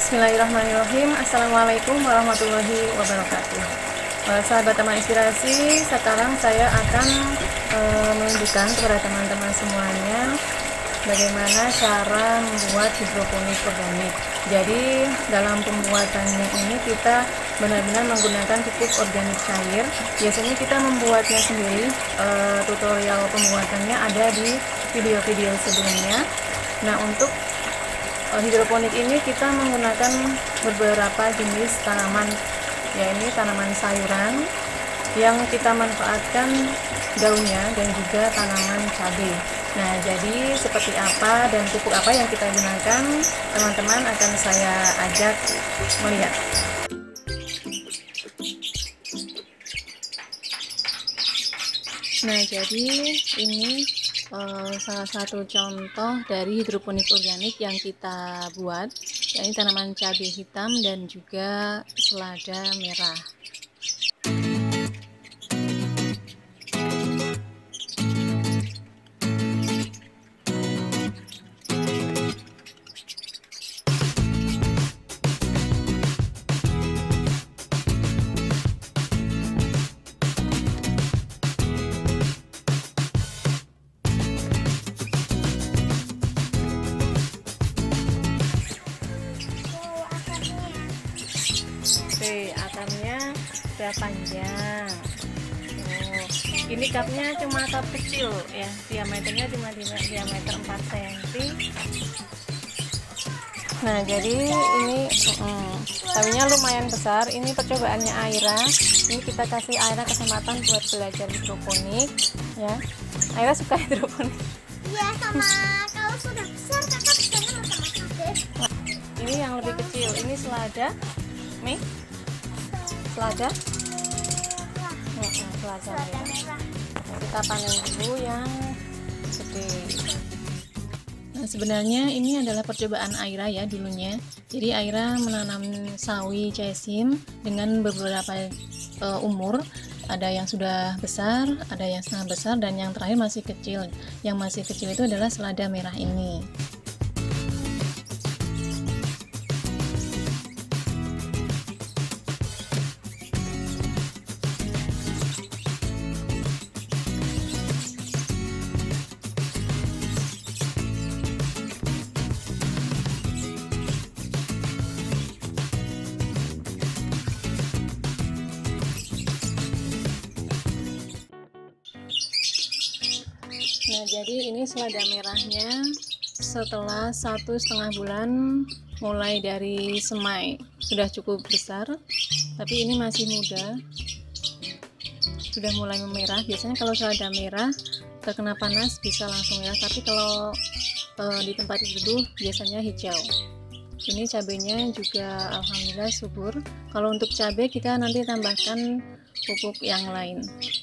Bismillahirrahmanirrahim. Assalamualaikum warahmatullahi wabarakatuh. Sahabat teman inspirasi, sekarang saya akan menunjukkan kepada teman-teman semuanya bagaimana cara membuat hidroponik organik. Jadi dalam pembuatannya ini kita benar-benar menggunakan pupuk organik cair. Biasanya kita membuatnya sendiri, tutorial pembuatannya ada di video-video sebelumnya. Nah, untuk hidroponik ini kita menggunakan beberapa jenis tanaman, ya ini tanaman sayuran yang kita manfaatkan daunnya dan juga tanaman cabai. Nah, jadi seperti apa dan pupuk apa yang kita gunakan, teman-teman akan saya ajak melihat. Nah, jadi ini salah satu contoh dari hidroponik organik yang kita buat, yaitu tanaman cabai hitam dan juga selada merah. Oke, akarnya sudah panjang. Ini cupnya cuma cup kecil ya, diameternya cuma diameter 4 cm. Nah, jadi ini tahunya lumayan besar. Ini percobaannya Aira. Ini kita kasih Aira kesempatan buat belajar hidroponik ya. Aira suka hidroponik. Iya, sama kalau sudah besar kakak bisanya macam-macam deh. Ini yang lebih kecil, ini selada. Nih, selada. Selada merah. Kita panen dulu yang gede. Nah, sebenarnya ini adalah percobaan Aira ya dulunya. Jadi Aira menanam sawi cesim dengan beberapa umur. Ada yang sudah besar, ada yang setengah besar, dan yang terakhir masih kecil. Yang masih kecil itu adalah selada merah ini. Nah, jadi ini selada merahnya setelah 1,5 bulan mulai dari semai, sudah cukup besar, tapi ini masih muda, sudah mulai memerah. Biasanya kalau selada merah terkena panas bisa langsung merah, tapi kalau di tempat teduh biasanya hijau. Ini cabenya juga alhamdulillah subur. Kalau untuk cabai kita nanti tambahkan pupuk yang lain.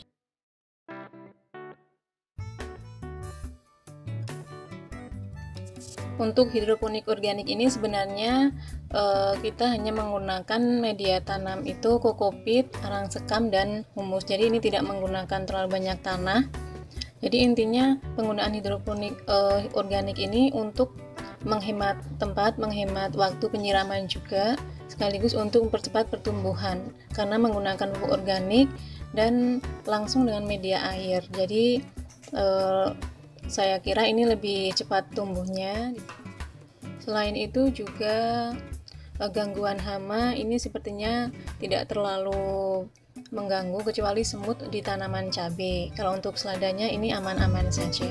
Untuk hidroponik organik ini sebenarnya kita hanya menggunakan media tanam itu kokopit, arang sekam, dan humus. Jadi ini tidak menggunakan terlalu banyak tanah. Jadi intinya penggunaan hidroponik organik ini untuk menghemat tempat, menghemat waktu penyiraman juga, sekaligus untuk mempercepat pertumbuhan karena menggunakan pupuk organik dan langsung dengan media air. Jadi saya kira ini lebih cepat tumbuhnya. Selain itu juga gangguan hama ini sepertinya tidak terlalu mengganggu kecuali semut di tanaman cabai. Kalau untuk seladanya ini aman-aman saja.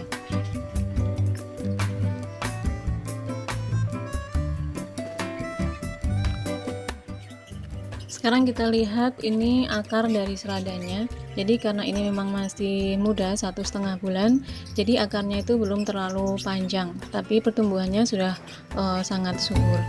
Sekarang kita lihat ini akar dari seladanya. Jadi karena ini memang masih muda, 1,5 bulan, jadi akarnya itu belum terlalu panjang, tapi pertumbuhannya sudah sangat subur.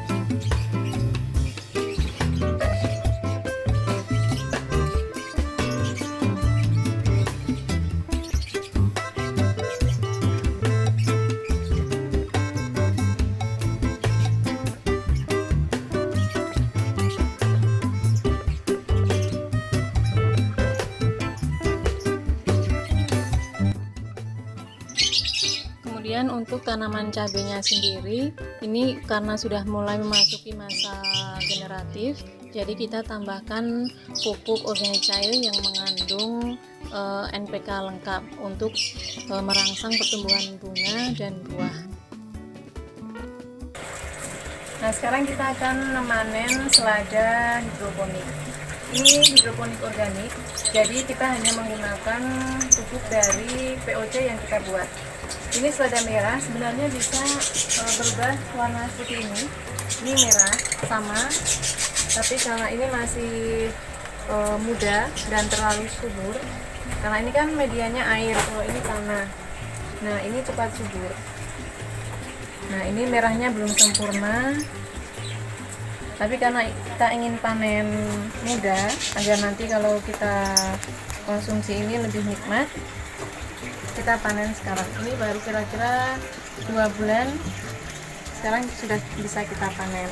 Kemudian untuk tanaman cabenya sendiri, ini karena sudah mulai memasuki masa generatif, jadi kita tambahkan pupuk organik cair yang mengandung NPK lengkap untuk merangsang pertumbuhan bunga dan buah. Nah, sekarang kita akan memanen selada hidroponik. Ini hidroponik organik, jadi kita hanya menggunakan pupuk dari POC yang kita buat. Ini selada merah sebenarnya bisa berubah warna seperti ini. Ini merah sama, tapi karena ini masih muda dan terlalu subur, karena ini kan medianya air, kalau ini tanah. Nah, ini cepat subur. Nah, ini merahnya belum sempurna, tapi karena kita ingin panen muda agar nanti kalau kita konsumsi ini lebih nikmat, kita panen sekarang. Ini baru kira-kira 2 bulan, sekarang sudah bisa kita panen.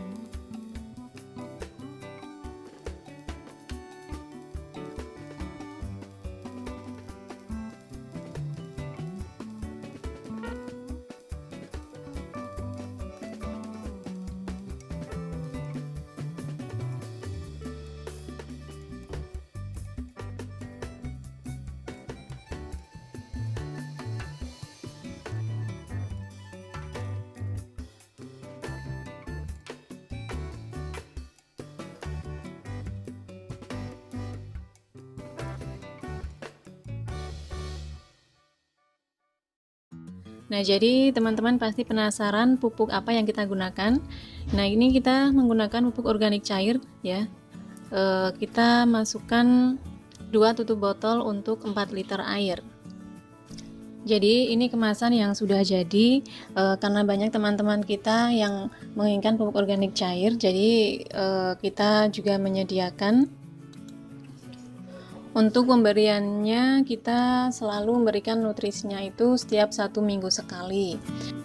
Nah, jadi teman-teman pasti penasaran pupuk apa yang kita gunakan. Nah, ini kita menggunakan pupuk organik cair ya. Kita masukkan 2 tutup botol untuk 4 liter air. Jadi ini kemasan yang sudah jadi, karena banyak teman-teman kita yang menginginkan pupuk organik cair, jadi kita juga menyediakan. Untuk pemberiannya kita selalu memberikan nutrisinya itu setiap 1 minggu sekali.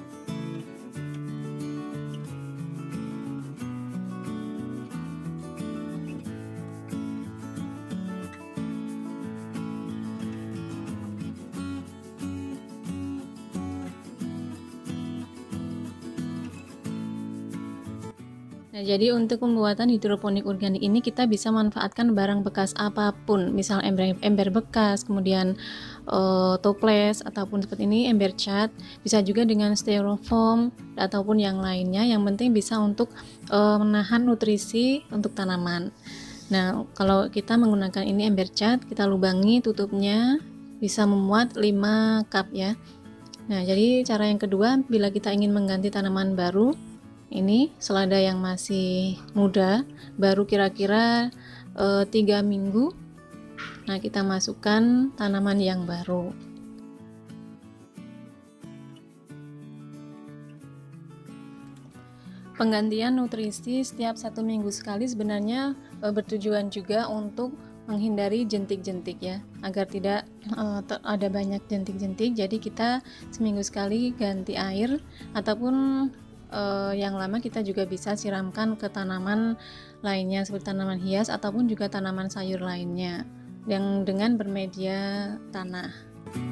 Nah, jadi untuk pembuatan hidroponik organik ini kita bisa manfaatkan barang bekas apapun, misal ember bekas, kemudian toples ataupun seperti ini ember cat, bisa juga dengan styrofoam ataupun yang lainnya. Yang penting bisa untuk menahan nutrisi untuk tanaman. Nah, kalau kita menggunakan ini ember cat, kita lubangi tutupnya, bisa memuat 5 cup ya. Nah, jadi cara yang kedua, bila kita ingin mengganti tanaman baru, ini selada yang masih muda, baru kira-kira 3 minggu. Nah, kita masukkan tanaman yang baru. Penggantian nutrisi setiap 1 minggu sekali sebenarnya bertujuan juga untuk menghindari jentik-jentik ya, agar tidak ada banyak jentik-jentik. Jadi kita seminggu sekali ganti air, ataupun yang lama kita juga bisa siramkan ke tanaman lainnya seperti tanaman hias ataupun juga tanaman sayur lainnya yang dengan bermedia tanah.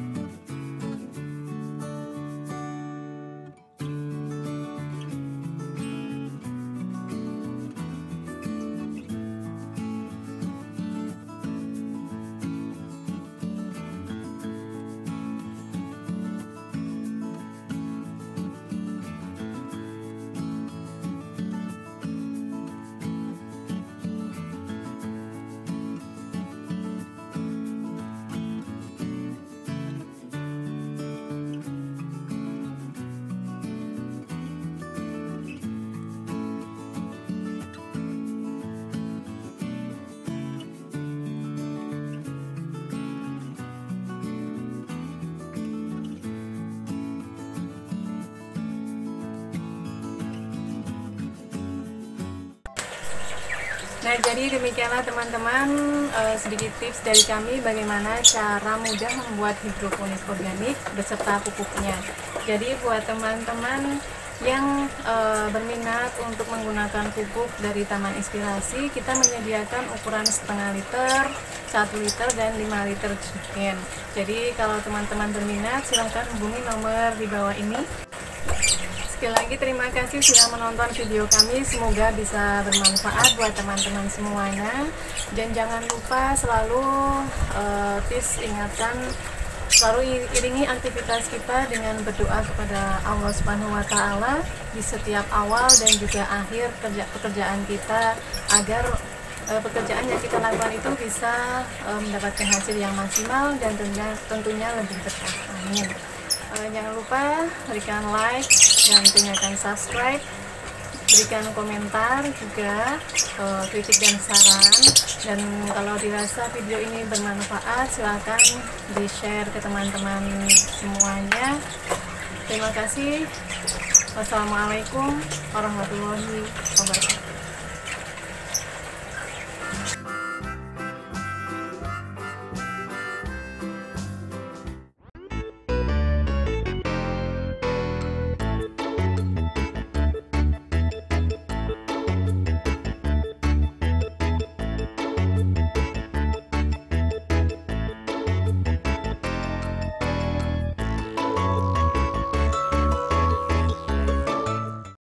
Nah, jadi demikianlah teman-teman sedikit tips dari kami bagaimana cara mudah membuat hidroponik organik beserta pupuknya. Jadi buat teman-teman yang berminat untuk menggunakan pupuk dari Taman Inspirasi, kita menyediakan ukuran setengah liter, 1 liter, dan 5 liter chicken. Jadi kalau teman-teman berminat, silahkan hubungi nomor di bawah ini. Sekali lagi terima kasih sudah menonton video kami, semoga bisa bermanfaat buat teman-teman semuanya. Dan jangan lupa selalu ingatkan, selalu iringi aktivitas kita dengan berdoa kepada Allah Subhanahu wa Ta'ala di setiap awal dan juga akhir pekerjaan kita, agar pekerjaan yang kita lakukan itu bisa mendapatkan hasil yang maksimal dan tentunya lebih berkah. Amin. Jangan lupa berikan like dan tinggalkan subscribe, berikan komentar juga, kritik dan saran, dan kalau dirasa video ini bermanfaat silahkan di share ke teman-teman semuanya. Terima kasih. Wassalamualaikum warahmatullahi wabarakatuh.